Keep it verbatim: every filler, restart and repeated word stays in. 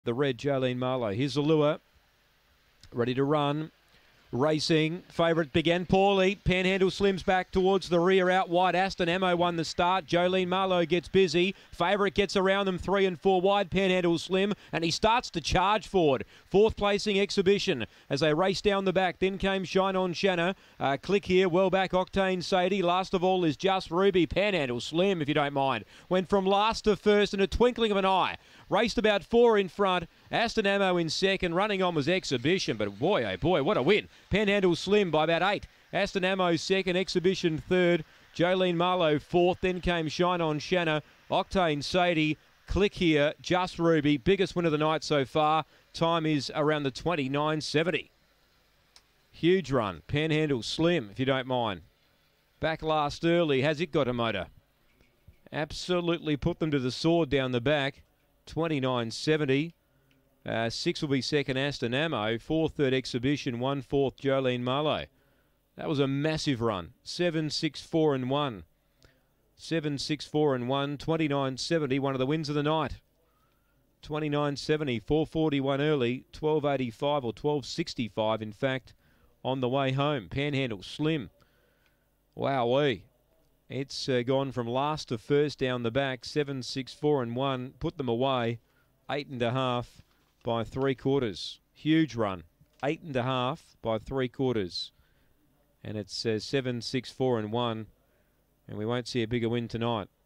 The red, Jolene Marlowe. Here's the lure. Ready to run. Racing. Favourite began poorly. Panhandle slims back towards the rear. Out wide. Aston Ammo won the start. Jolene Marlowe gets busy. Favourite gets around them three and four wide. Panhandle slim. And he starts to charge forward. Fourth placing Exhibition as they race down the back. Then came Shine On Shanna. Uh, click here. Well back Octane Sadie. Last of all is Just Ruby. Panhandle slim, if you don't mind. Went from last to first in a twinkling of an eye. Raced about four in front. Aston Ammo in second. Running on was Exhibition. But boy, oh boy, what a win. Panhandle slim by about eight. Aston Ammo second. Exhibition third. Jolene Marlowe fourth. Then came Shine On Shanna. Octane Sadie. Click here. Just Ruby. Biggest win of the night so far. Time is around the twenty-nine seventy. Huge run. Panhandle slim, if you don't mind. Back last early. Has it got a motor? Absolutely put them to the sword down the back. twenty-nine seventy. Uh, six will be second, Aston Ammo. Fourth, third, Exhibition. One, fourth, Jolene Marlowe. That was a massive run. Seven, six, four, and one. Seven, six, four, and one. twenty-nine seventy. One of the wins of the night. twenty-nine seventy. four forty-one early. twelve eighty-five or twelve sixty-five, in fact, on the way home. Panhandle slim. Wowee. It's uh, gone from last to first down the back. Seven, six, four, and one. Put them away. Eight and a half by three quarters. Huge run. Eight and a half by three quarters. And it's uh, seven, six, four, and one. And we won't see a bigger win tonight.